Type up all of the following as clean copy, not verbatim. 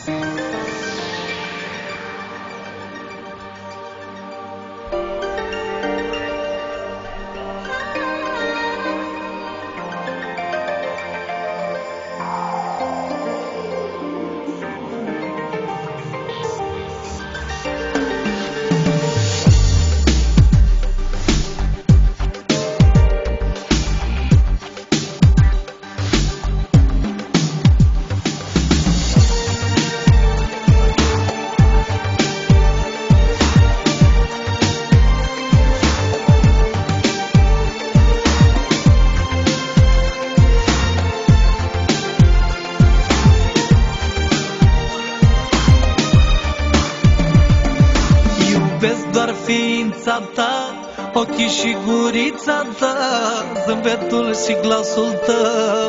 Doar ființa ta, ochii și gurița ta, zâmbetul și glasul tău.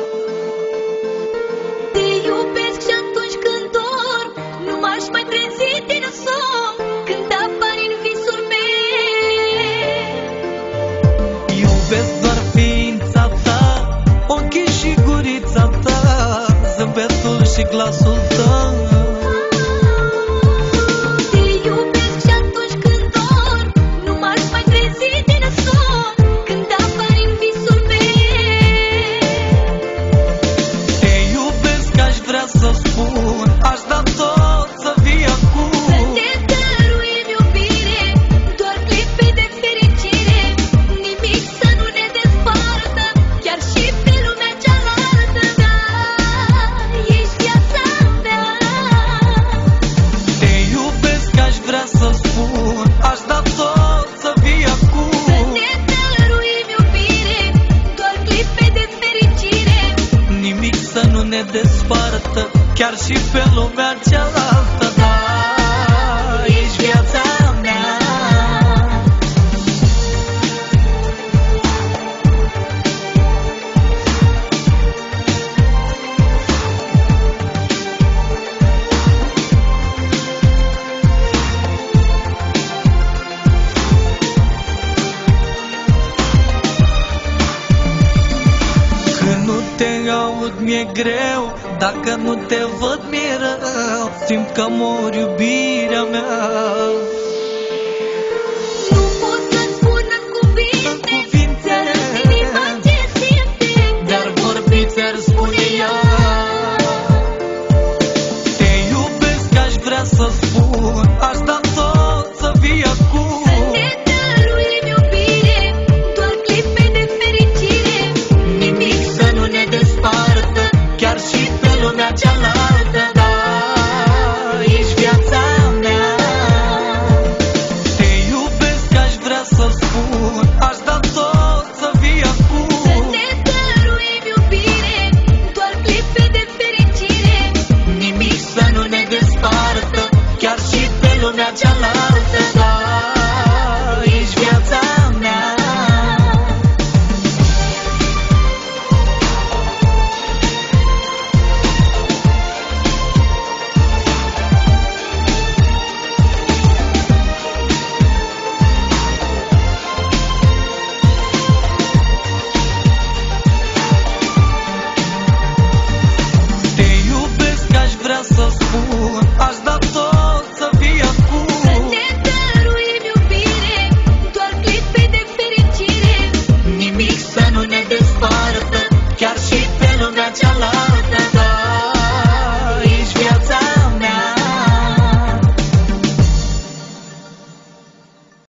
Te iubesc și atunci când dorm, nu m-aș mai trezi din somn, când apari în visul meu. Iubesc doar ființa ta, ochii și gurița ta, zâmbetul și glasul tău. Aș da tot să vii acum, să te dăruim iubire, doar clipe de fericire, nimic să nu ne despartă, chiar și pe lumea cealaltă. Da, ești viața mea. Te iubesc, aș vrea să spun, aș da tot să vii acum, să te dăruim iubire, doar clipe de fericire, nimic să nu ne despartă, chiar și pe lumea cealaltă. Da, ești viața mea. Când nu te aud mi-e greu, dacă nu te văd mi-e rău, simt că mor iubirea mea.